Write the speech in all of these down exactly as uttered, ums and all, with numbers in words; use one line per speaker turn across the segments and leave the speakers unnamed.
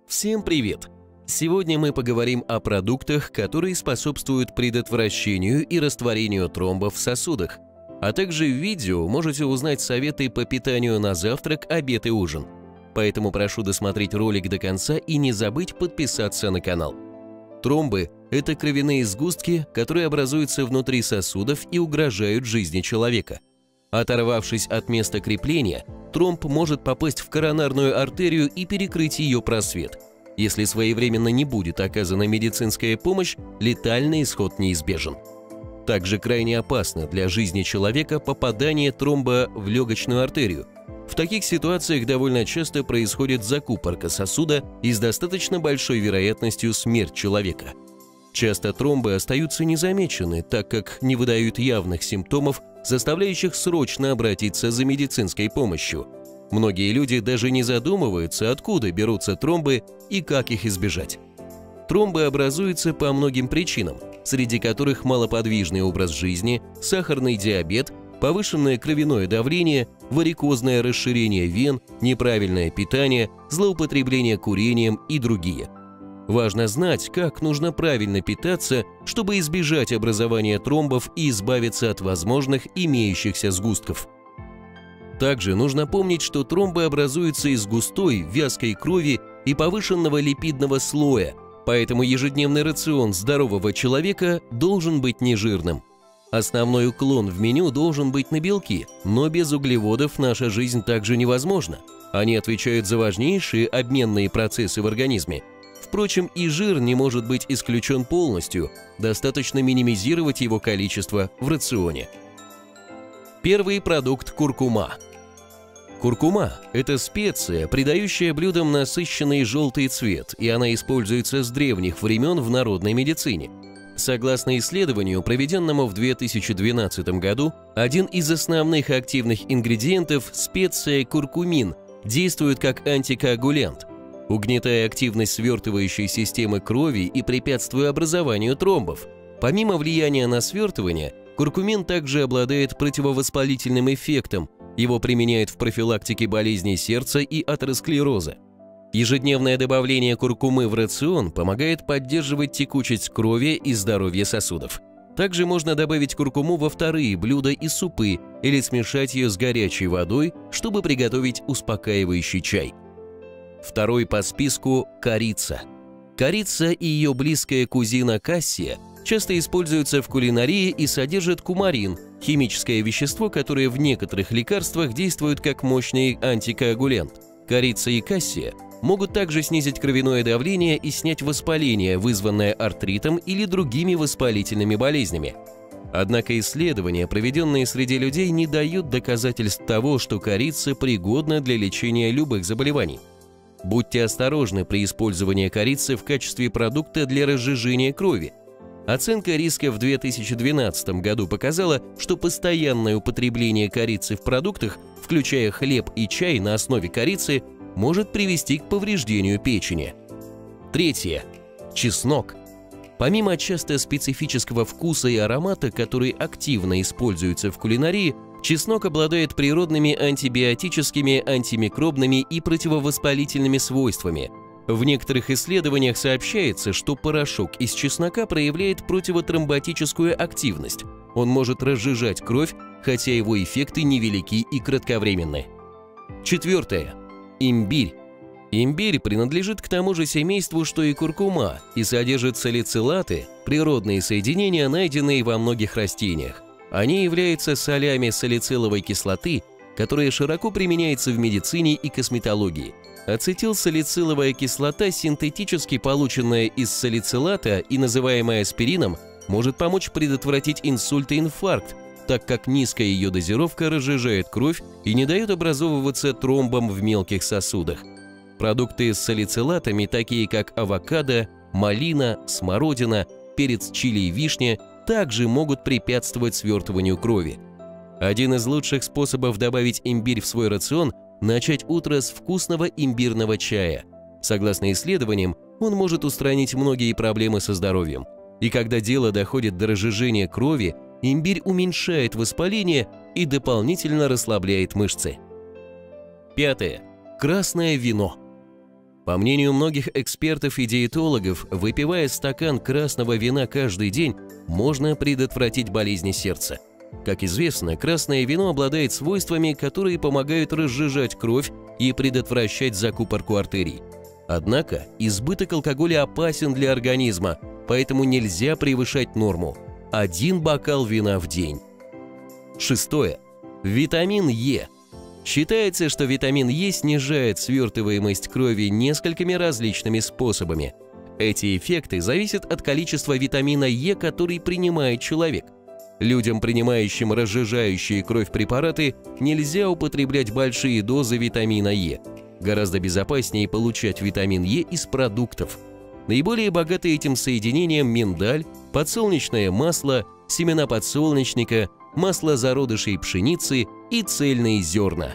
Всем привет! Сегодня мы поговорим о продуктах, которые способствуют предотвращению и растворению тромбов в сосудах. А также в видео можете узнать советы по питанию на завтрак, обед и ужин. Поэтому прошу досмотреть ролик до конца и не забыть подписаться на канал. Тромбы – это кровяные сгустки, которые образуются внутри сосудов и угрожают жизни человека. Оторвавшись от места крепления, тромб может попасть в коронарную артерию и перекрыть ее просвет. Если своевременно не будет оказана медицинская помощь, летальный исход неизбежен. Также крайне опасно для жизни человека попадание тромба в легочную артерию. В таких ситуациях довольно часто происходит закупорка сосуда и с достаточно большой вероятностью смерть человека. Часто тромбы остаются незамечены, так как не выдают явных симптомов, заставляющих срочно обратиться за медицинской помощью. Многие люди даже не задумываются, откуда берутся тромбы и как их избежать. Тромбы образуются по многим причинам, среди которых малоподвижный образ жизни, сахарный диабет, повышенное кровяное давление, варикозное расширение вен, неправильное питание, злоупотребление курением и другие. Важно знать, как нужно правильно питаться, чтобы избежать образования тромбов и избавиться от возможных имеющихся сгустков. Также нужно помнить, что тромбы образуются из густой, вязкой крови и повышенного липидного слоя, поэтому ежедневный рацион здорового человека должен быть нежирным. Основной уклон в меню должен быть на белки, но без углеводов наша жизнь также невозможна. Они отвечают за важнейшие обменные процессы в организме. Впрочем, и жир не может быть исключен полностью, достаточно минимизировать его количество в рационе. Первый продукт – куркума. Куркума – это специя, придающая блюдам насыщенный желтый цвет, и она используется с древних времен в народной медицине. Согласно исследованию, проведенному в две тысячи двенадцатом году, один из основных активных ингредиентов – специя куркумин – действует как антикоагулянт, угнетая активность свертывающей системы крови и препятствуя образованию тромбов. Помимо влияния на свертывание, куркумин также обладает противовоспалительным эффектом, его применяют в профилактике болезней сердца и атеросклероза. Ежедневное добавление куркумы в рацион помогает поддерживать текучесть крови и здоровье сосудов. Также можно добавить куркуму во вторые блюда и супы или смешать ее с горячей водой, чтобы приготовить успокаивающий чай. Второй по списку – корица. Корица и ее близкая кузина кассия часто используются в кулинарии и содержат кумарин – химическое вещество, которое в некоторых лекарствах действует как мощный антикоагулянт. Корица и кассия могут также снизить кровяное давление и снять воспаление, вызванное артритом или другими воспалительными болезнями. Однако исследования, проведенные среди людей, не дают доказательств того, что корица пригодна для лечения любых заболеваний. Будьте осторожны при использовании корицы в качестве продукта для разжижения крови. Оценка риска в две тысячи двенадцатом году показала, что постоянное употребление корицы в продуктах, включая хлеб и чай на основе корицы, может привести к повреждению печени. Третье. Чеснок. Помимо часто специфического вкуса и аромата, который активно используется в кулинарии, чеснок обладает природными антибиотическими, антимикробными и противовоспалительными свойствами. В некоторых исследованиях сообщается, что порошок из чеснока проявляет противотромботическую активность. Он может разжижать кровь, хотя его эффекты невелики и кратковременны. Четвертое. Имбирь. Имбирь принадлежит к тому же семейству, что и куркума, и содержит салицилаты, природные соединения, найденные во многих растениях. Они являются солями салициловой кислоты, которая широко применяется в медицине и косметологии. Ацетилсалициловая кислота, синтетически полученная из салицилата и называемая аспирином, может помочь предотвратить инсульт и инфаркт, так как низкая ее дозировка разжижает кровь и не дает образовываться тромбам в мелких сосудах. Продукты с салицилатами, такие как авокадо, малина, смородина, перец чили и вишня, также могут препятствовать свертыванию крови. Один из лучших способов добавить имбирь в свой рацион – начать утро с вкусного имбирного чая. Согласно исследованиям, он может устранить многие проблемы со здоровьем. И когда дело доходит до разжижения крови, имбирь уменьшает воспаление и дополнительно расслабляет мышцы. Пятое. Красное вино. По мнению многих экспертов и диетологов, выпивая стакан красного вина каждый день, можно предотвратить болезни сердца. Как известно, красное вино обладает свойствами, которые помогают разжижать кровь и предотвращать закупорку артерий. Однако избыток алкоголя опасен для организма, поэтому нельзя превышать норму – один бокал вина в день. Шестое. Витамин Е. Считается, что витамин Е снижает свертываемость крови несколькими различными способами. Эти эффекты зависят от количества витамина Е, который принимает человек. Людям, принимающим разжижающие кровь препараты, нельзя употреблять большие дозы витамина Е. Гораздо безопаснее получать витамин Е из продуктов. Наиболее богаты этим соединением миндаль, подсолнечное масло, семена подсолнечника, масло зародышей пшеницы и цельные зерна.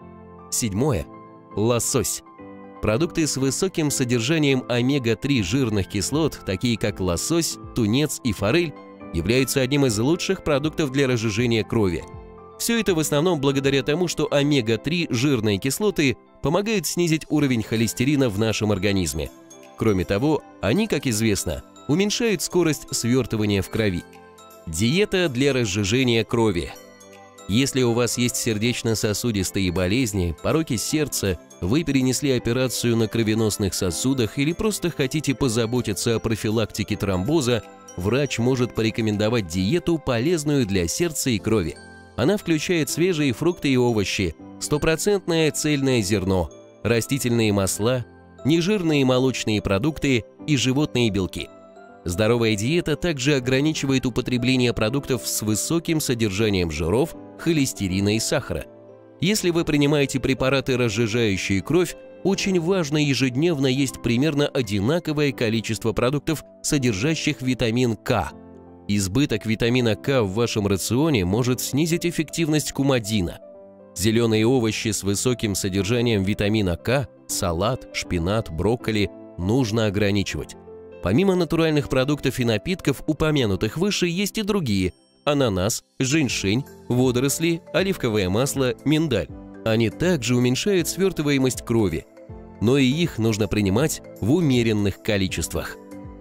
Седьмое. Лосось. Продукты с высоким содержанием омега три жирных кислот, такие как лосось, тунец и форель, являются одним из лучших продуктов для разжижения крови. Все это в основном благодаря тому, что омега три жирные кислоты помогают снизить уровень холестерина в нашем организме. Кроме того, они, как известно, уменьшают скорость свертывания в крови. Диета для разжижения крови. Если у вас есть сердечно-сосудистые болезни, пороки сердца, вы перенесли операцию на кровеносных сосудах или просто хотите позаботиться о профилактике тромбоза, врач может порекомендовать диету, полезную для сердца и крови. Она включает свежие фрукты и овощи, стопроцентное цельное зерно, растительные масла, нежирные молочные продукты и животные белки. Здоровая диета также ограничивает употребление продуктов с высоким содержанием жиров, холестерина и сахара. Если вы принимаете препараты, разжижающие кровь, очень важно ежедневно есть примерно одинаковое количество продуктов, содержащих витамин К. Избыток витамина К в вашем рационе может снизить эффективность кумадина. Зеленые овощи с высоким содержанием витамина К, салат, шпинат, брокколи нужно ограничивать. Помимо натуральных продуктов и напитков, упомянутых выше, есть и другие – ананас, женьшень, водоросли, оливковое масло, миндаль. Они также уменьшают свертываемость крови, но и их нужно принимать в умеренных количествах.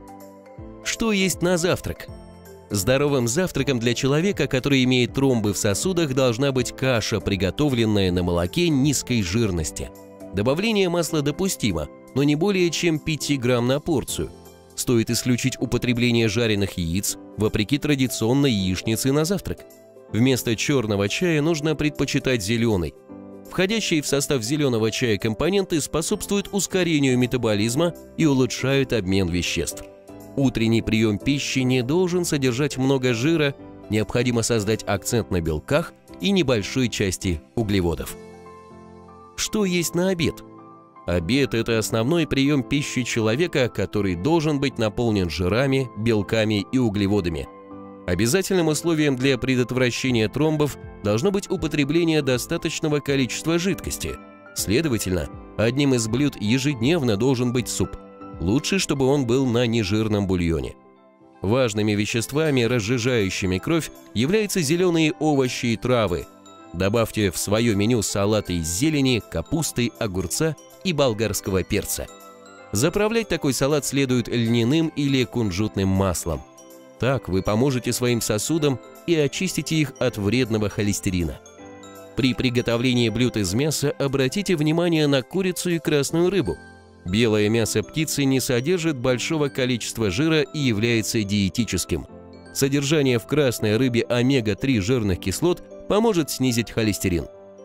Что есть на завтрак? Здоровым завтраком для человека, который имеет тромбы в сосудах, должна быть каша, приготовленная на молоке низкой жирности. Добавление масла допустимо, но не более чем пять грамм на порцию. Стоит исключить употребление жареных яиц, вопреки традиционной яичнице на завтрак. Вместо черного чая нужно предпочитать зеленый. Входящие в состав зеленого чая компоненты способствуют ускорению метаболизма и улучшают обмен веществ. Утренний прием пищи не должен содержать много жира, необходимо создать акцент на белках и небольшой части углеводов. Что есть на обед? Обед – это основной прием пищи человека, который должен быть наполнен жирами, белками и углеводами. Обязательным условием для предотвращения тромбов должно быть употребление достаточного количества жидкости. Следовательно, одним из блюд ежедневно должен быть суп. Лучше, чтобы он был на нежирном бульоне. Важными веществами, разжижающими кровь, являются зеленые овощи и травы. Добавьте в свое меню салаты из зелени, капусты, огурца и болгарского перца. Заправлять такой салат следует льняным или кунжутным маслом. Так вы поможете своим сосудам и очистите их от вредного холестерина. При приготовлении блюд из мяса обратите внимание на курицу и красную рыбу. Белое мясо птицы не содержит большого количества жира и является диетическим. Содержание в красной рыбе омега три жирных кислот поможет снизить холестерин.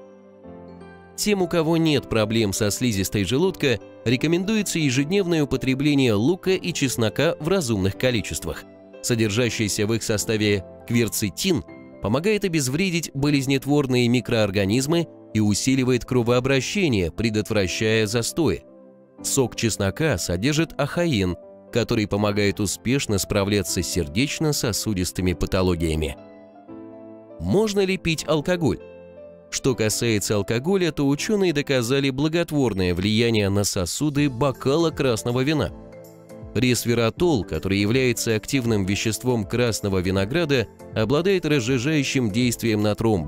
Тем, у кого нет проблем со слизистой желудка, рекомендуется ежедневное употребление лука и чеснока в разумных количествах. Содержащийся в их составе кверцетин помогает обезвредить болезнетворные микроорганизмы и усиливает кровообращение, предотвращая застои. Сок чеснока содержит ахаин, который помогает успешно справляться с сердечно-сосудистыми патологиями. Можно ли пить алкоголь? Что касается алкоголя, то ученые доказали благотворное влияние на сосуды бокала красного вина. Ресвератол, который является активным веществом красного винограда, обладает разжижающим действием на тромбы.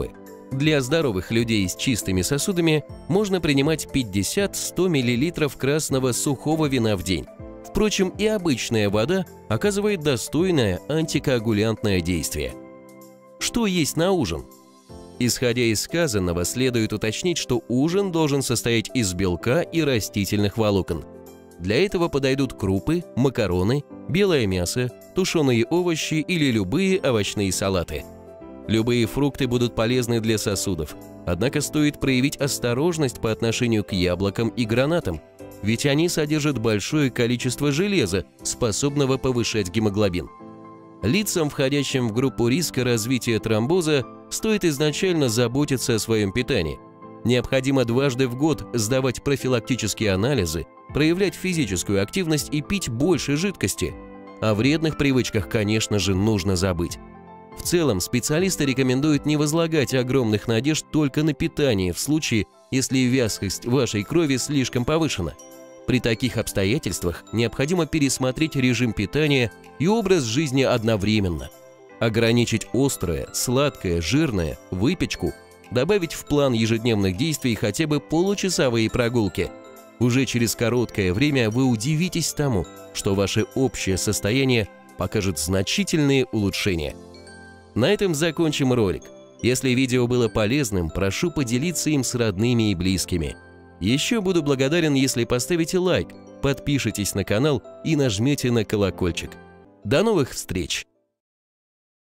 Для здоровых людей с чистыми сосудами можно принимать пятьдесят-сто миллилитров красного сухого вина в день. Впрочем, и обычная вода оказывает достойное антикоагулянтное действие. Что есть на ужин? Исходя из сказанного, следует уточнить, что ужин должен состоять из белка и растительных волокон. Для этого подойдут крупы, макароны, белое мясо, тушеные овощи или любые овощные салаты. Любые фрукты будут полезны для сосудов, однако стоит проявить осторожность по отношению к яблокам и гранатам, ведь они содержат большое количество железа, способного повышать гемоглобин. Лицам, входящим в группу риска развития тромбоза, стоит изначально заботиться о своем питании. Необходимо дважды в год сдавать профилактические анализы, проявлять физическую активность и пить больше жидкости. О вредных привычках, конечно же, нужно забыть. В целом, специалисты рекомендуют не возлагать огромных надежд только на питание в случае, если вязкость вашей крови слишком повышена. При таких обстоятельствах необходимо пересмотреть режим питания и образ жизни одновременно. Ограничить острое, сладкое, жирное, выпечку, добавить в план ежедневных действий хотя бы получасовые прогулки. Уже через короткое время вы удивитесь тому, что ваше общее состояние покажет значительные улучшения. На этом закончим ролик. Если видео было полезным, прошу поделиться им с родными и близкими. Еще буду благодарен, если поставите лайк, подпишитесь на канал и нажмете на колокольчик. До новых встреч!